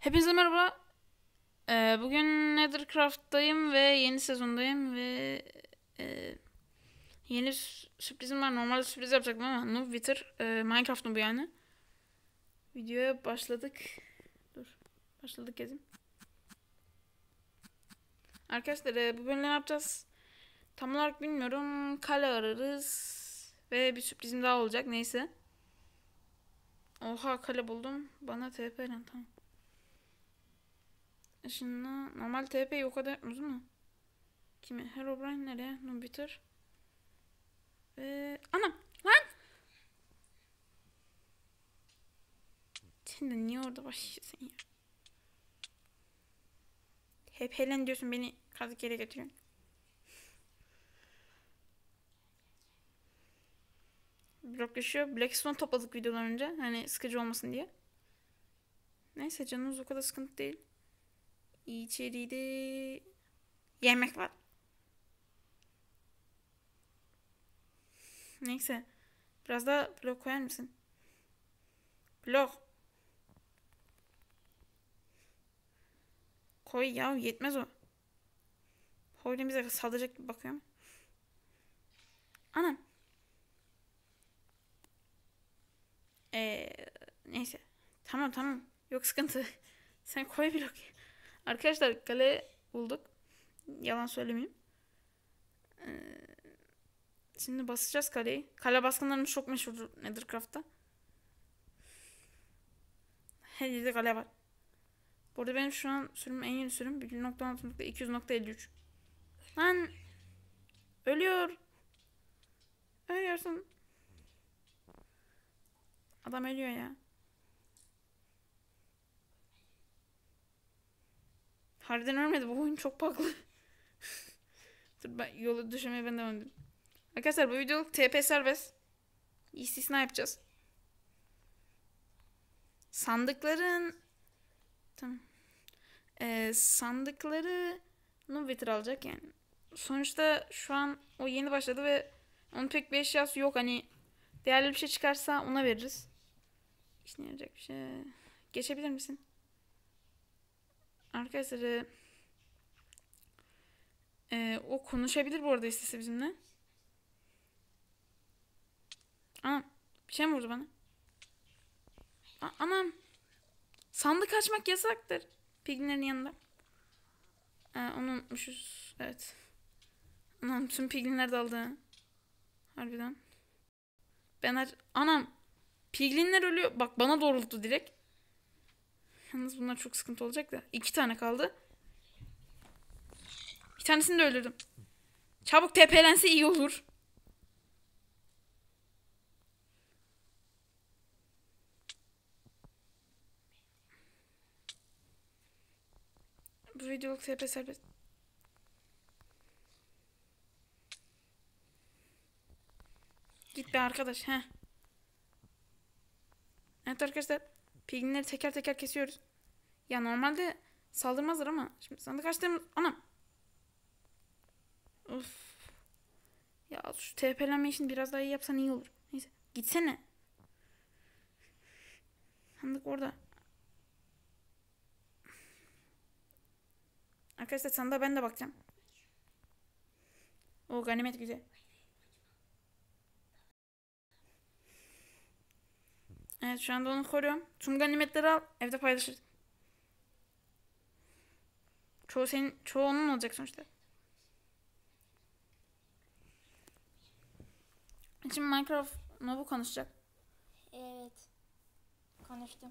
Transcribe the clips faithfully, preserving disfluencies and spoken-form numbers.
Hepinize merhaba. Ee, bugün Nethercraft'tayım ve yeni sezondayım ve e, yeni sü- sürprizim var. Normalde sürpriz yapacaktım ama Noob Wither, e, Minecraft Noob yani. Videoya başladık. Dur. Başladık yazayım. Arkadaşlar e, bu bölümde ne yapacağız? Tam olarak bilmiyorum. Kale ararız. Ve bir sürprizim daha olacak. Neyse. Oha, kale buldum. Bana T P lan, tamam. Şimdi normal T P'yi o kadar yapmıyoruz mu? Kimi? Herobrine nereye? Noob Wither. Ee, anam lan! Sen de niye orada başlıyorsun ya? Hep Helen diyorsun, beni kazık yere getiriyorsun. Bloklaşıyor. Blackstone topladık videodan önce. Hani sıkıcı olmasın diye. Neyse, canımız o kadar sıkıntı değil. İçeride yemek var. Neyse. Biraz daha blok koyar mısın? Blok. Koy ya, yetmez o. Hoyden bize saldıracak gibi bakıyorum. Anam. Ee, neyse. Tamam tamam. Yok sıkıntı. Sen koy blok. Arkadaşlar, kale bulduk. Yalan söylemeyeyim. Ee, Şimdi basacağız kaleyi. Kale baskınlarımız çok meşhur Nethercraft'ta. Her yerde kale var. Bu arada benim şu an sürüm en yeni sürüm bir nokta altı nokta iki yüz nokta elli üç. Lan ölüyor. Ölüyorsun. Adam ölüyor ya. Harbiden ölmedi. Bu oyun çok bug'lı. Dur, ben yolu düşürmeye ben devam edeyim. Arkadaşlar, bu videoluk T P serbest. İstisna yapacağız. Sandıkların tamam. Ee, sandıkları Nubiter alacak yani. Sonuçta şu an o yeni başladı ve onun pek bir eşyası yok. Hani değerli bir şey çıkarsa ona veririz. İşine yarayacak bir şey. Geçebilir misin? Arkadaşlar e, o konuşabilir bu arada, istese bizimle. Anam, bir şey mi vurdu bana? A- anam, sandık açmak yasaktır. Piglinlerin yanında. Ha, onu unutmuşuz. Evet. Anam, tüm piglinler daldı. Ha. Harbiden. Ben aç... Anam, piglinler ölüyor. Bak, bana doğrulttu direkt. Yalnız bunlar çok sıkıntı olacak da. İki tane kaldı. Bir tanesini de öldürdüm. Çabuk tepelense iyi olur. Bu videoluk T P serbest. Git be arkadaş. Heh. Evet arkadaşlar. Piglinleri teker teker kesiyoruz. Ya normalde saldırmazlar ama. Şimdi sandık açtığımız... Anam. Of. Ya şu T P'lenme işini biraz daha iyi yapsan iyi olur. Neyse. Gitsene. Sandık orada. Arkadaşlar, sandığa ben de bakacağım. O ganimet güzel. Evet, şu anda onu koruyorum. Tüm ganimetleri al. Evde paylaşırız. Çoğu senin, çoğu onun olacak sonuçta. Şimdi Minecraft Nob'u konuşacak. Evet. Konuştum.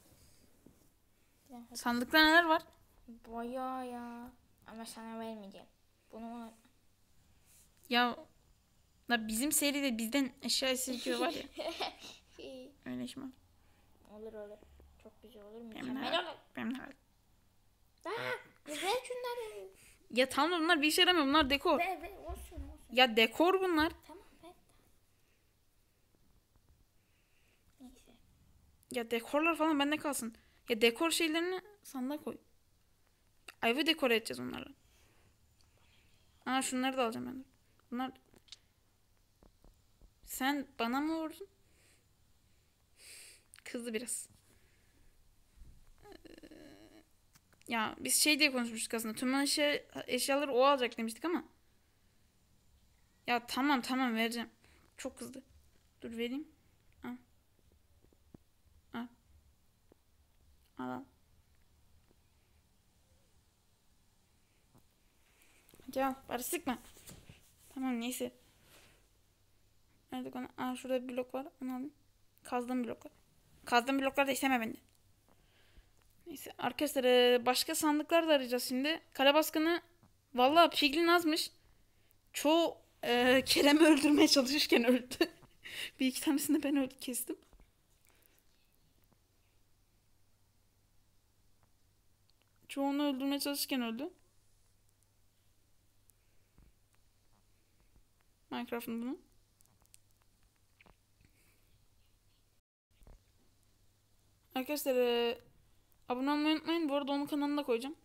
Sandıkta neler var? Bayağı ya. Ama sana vermeyeceğim. Bunu unutma. Ya da bizim seride bizden eşya esirgiyor var ya. Öyle işim var. Olur olur. Çok güzel olur. Benim Mükemmel de olur. benim de var. Aa, ver şunları. Ya tamam, bunlar bir işe yaramıyor. Bunlar dekor. Ver ver olsun olsun. Ya dekor bunlar. Tamam ver. Neyse. Ya dekorlar falan bende kalsın. Ya dekor şeylerini sandığa koy. Ayva dekor edeceğiz onlarla. Aa, şunları da alacağım ben de. Bunlar... Sen bana mı vurdun? Kızdı biraz. Ya biz şey diye konuşmuştuk aslında. Tüm eşya, eşyaları o alacak demiştik ama. Ya tamam tamam vereceğim. Çok kızdı. Dur vereyim. Al. Al. Al al. Hadi al. Bari sıkma. Tamam neyse. Nerede konu? Aa şurada bir blok var. Onu alayım. Kazdığım blok var. Kazdığım bloklar da isteme benden. Neyse arkadaşlar e, başka sandıklar da arayacağız şimdi. Kara baskını valla piglin azmış. Çoğu e, Kerem'i öldürmeye çalışırken öldü. Bir iki tanesini ben öldü kestim. Çoğunu öldürmeye çalışırken öldü. Minecraft'ın bunu. Arkadaşlar e, abone olmayı unutmayın. Bu arada onun kanalını da koyacağım.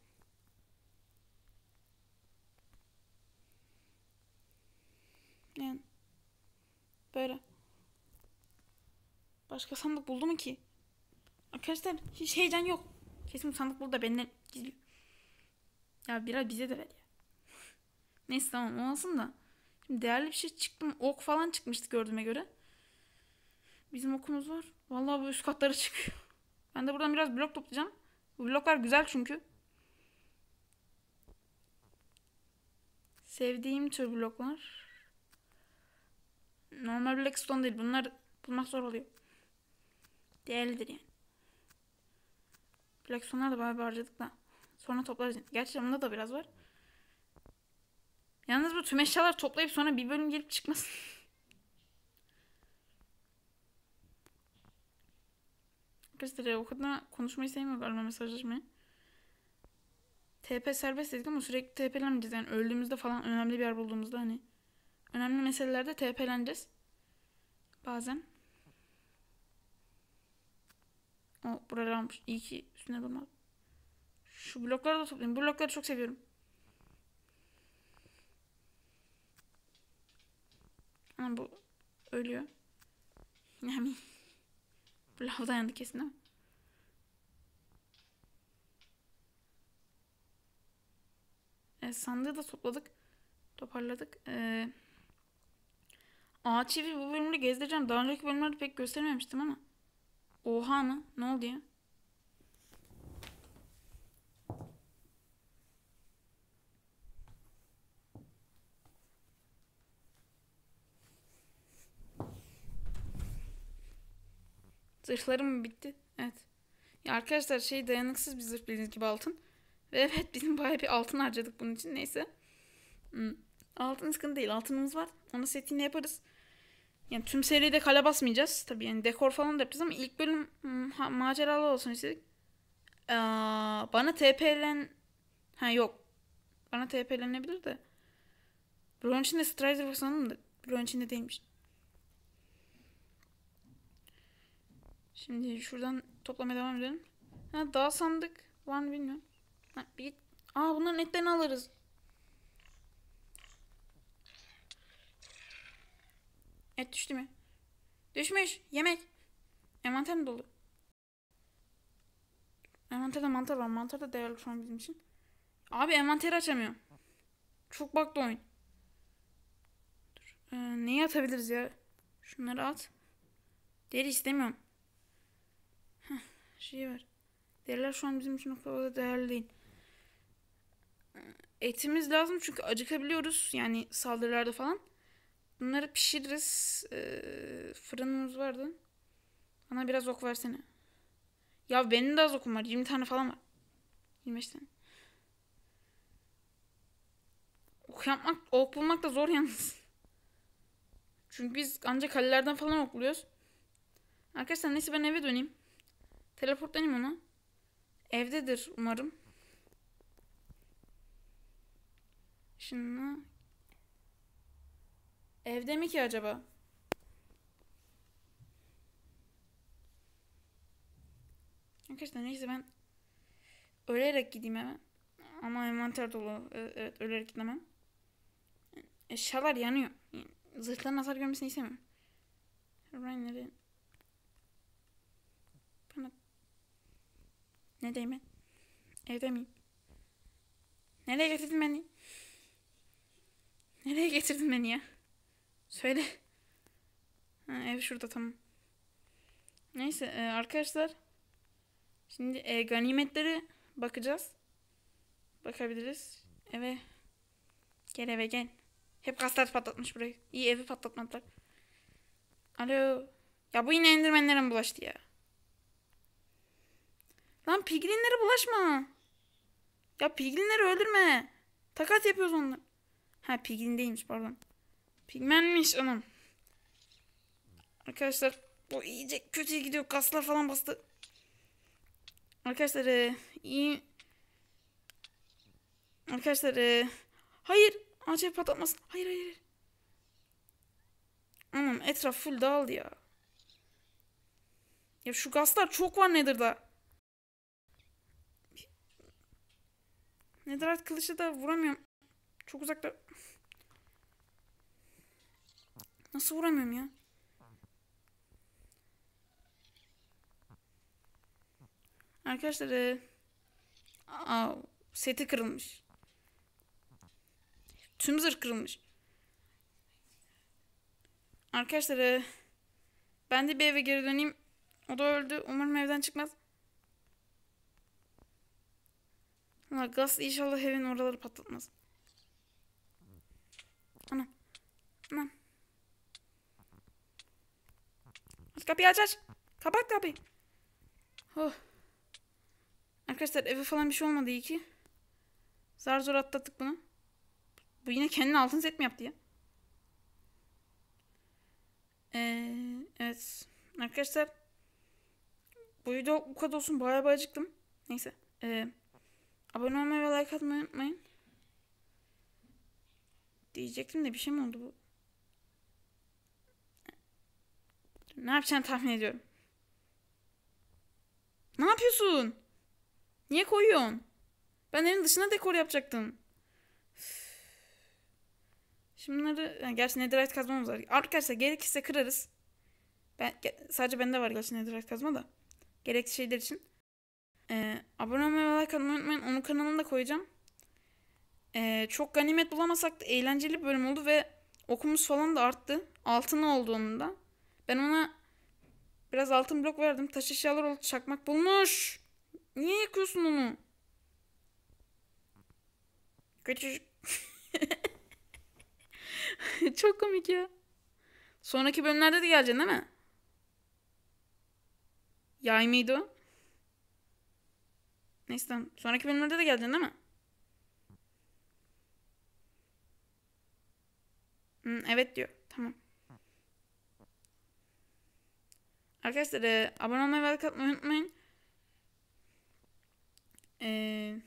Yani böyle. Başka sandık buldu mu ki? Arkadaşlar hiç heyecan yok. Kesin sandık burada benden gizliyor. Ya biraz bize de ver ya. Neyse tamam o olsun da. Şimdi değerli bir şey çıktı mı? Ok falan çıkmıştı gördüğüme göre. Bizim okumuz var. Vallahi bu üst katlara çıkıyor. Ben de buradan biraz blok toplayacağım. Bu bloklar güzel çünkü. Sevdiğim tür bloklar. Normal Blackstone değil. Bunlar bulmak zor oluyor. Değerlidir yani. Blackstone'lar da bayağı bir harcadık da. Sonra toplarız. Gerçi bunda da biraz var. Yalnız bu tüm eşyalar toplayıp sonra bir bölüm gelip çıkmasın. Arkadaşlar o kadar konuşmayı sevmiyor galiba mesajlaşmayı. T P serbest dedik ama sürekli T P'lenmeyeceğiz. Yani öldüğümüzde falan önemli bir yer bulduğumuzda hani. Önemli meselelerde T P'leneceğiz. Bazen. O buralar almış. İyi ki üstüne durmadım. Şu blokları da toplayayım. Bu blokları çok seviyorum. Ama bu ölüyor. Yani bu lavda yandı kesin ama. Evet, sandığı da topladık. Toparladık. Ee, ağaç evi bu bölümde gezdireceğim. Daha önceki bölümlerde pek göstermemiştim ama. Oha mı? Ne oldu ya? Zırhlarım mı bitti? Evet. Ya arkadaşlar şey dayanıksız bir zırh bildiğiniz gibi altın. Ve evet bizim bayağı bir altın harcadık bunun için. Neyse. Hmm. Altın sıkıntı değil. Altınımız var. Onu setini yaparız. Yani tüm seride kale basmayacağız. Tabii yani dekor falan da yapacağız ama ilk bölüm hmm, ha, maceralı olsun istedik. Ee, bana T P'len... Ha yok. Bana T P'lenebilir de. Brown içinde Strider var sanırım da. Brown içinde değilmiş. Şimdi şuradan toplamaya devam edelim. Ha daha sandık var mı bilmiyorum. Ha, bir git. Aa bunların etlerini alırız. Et düştü mü? Düşmüş. Yemek. Envanter mi dolu? Envanterde mantar var. Mantar da değerli şu an bizim için. Abi envanteri açamıyorum. Çok bug'lı oyun. Dur. Ee, neyi atabiliriz ya? Şunları at. Deri istemiyorum. Heh, şey var. Deriler şu an bizim için o kadar değerli değil. Etimiz lazım çünkü acıkabiliyoruz. Yani saldırılarda falan. Bunları pişiririz. Ee, fırınımız vardı. Bana biraz ok versene. Ya benim de az okum var. yirmi tane falan var. yirmi beş tane. Ok yapmak, ok bulmak da zor yalnız. Çünkü biz ancak kalelerden falan ok buluyoruz. Arkadaşlar neyse ben eve döneyim. Teleportlanayım ona. Evdedir umarım. Şimdi evde mi ki acaba? Arkadaşlar neyse ben ölerek gideyim hemen. Ama envanter dolu. Evet, evet ölerek gidemem. Eşyalar yanıyor. Zırhların hasar görmesini istemiyorum. Rainer'in bana ne diyeyim ben? Evde miyim? Nereye getirdin beni? Nereye getirdin beni ya? Söyle. Ha, ev şurada, tamam. Neyse e, arkadaşlar. Şimdi e, ganimetleri bakacağız. Bakabiliriz. Eve. Gel eve gel. Hep kaslar patlatmış burayı. İyi, evi patlatmadılar. Alo. Ya bu yine endirmenlere mi bulaştı ya? Lan piglinlere bulaşma. Ya piglinleri öldürme. Takas yapıyoruz onlar. Ha piglin değilmiş, pardon. Pigmenmiş anam. Arkadaşlar o iyice kötüye gidiyor. Kaslar falan bastı. Arkadaşlar e, iyi. Arkadaşlar e, hayır. Acayip patlatmasın. Hayır hayır. hayır. Anam etraf full dağıldı ya. Ya şu gaslar çok var Nether'da. Netherite kılıçla da vuramıyorum. Çok uzakta. Nasıl vuramıyorum ya? Arkadaşlar e, aa, seti kırılmış. Tüm zırh kırılmış. Arkadaşlar e, ben de bir eve geri döneyim. O da öldü. Umarım evden çıkmaz. Allah gaz inşallah evin oraları patlatmaz. Anam. Anam. Aç kapıyı, aç aç. Kapat kapıyı. Oh. Arkadaşlar eve falan bir şey olmadı iyi ki. Zar zor atlattık bunu. Bu yine kendine altın set mi yaptı ya? Ee, evet. Arkadaşlar bu video bu kadar olsun. Bayağı bayağı acıktım. Neyse. Ee, abone olmayı ve like atmayı unutmayın. Diyecektim de bir şey mi oldu bu? Ne yapacağını tahmin ediyorum. Ne yapıyorsun? Niye koyuyorsun? Ben evin dışına dekor yapacaktım. Şunları, yani gerçi netherite kazmamız var. Arkadaşlar gerekirse kırarız. Ben, sadece bende var gerçi netherite kazma da. Gerekli şeyler için. Ee, abone olmayı ve like atmayı unutmayın. Onun kanalını da koyacağım. Ee, çok ganimet bulamasak da eğlenceli bir bölüm oldu ve okumuz falan da arttı. Altın oldu onun da. Ben ona biraz altın blok verdim. Taş eşyalar oldu. Çakmak bulmuş. Niye yakıyorsun onu? Küçücük. Çok komik ya. Sonraki bölümlerde de geleceksin değil mi? Yay mıydı o? Neyse tamam. Sonraki bölümlerde de geleceksin değil mi? Hmm, evet diyor. Tamam. Arkadaşlar e, abone olmayı ve like atmayı unutmayın. Eee...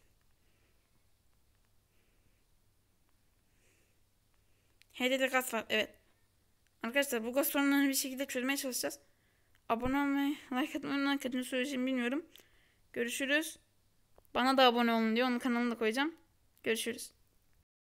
H D'de gaz var. Evet. Arkadaşlar bu gaz sorunlarını bir şekilde çözmeye çalışacağız. Abone olmayı, like atmayı unutmayın. Kaçıncı söyleyeceğimi bilmiyorum. Görüşürüz. Bana da abone olun diyor. Onun kanalını da koyacağım. Görüşürüz.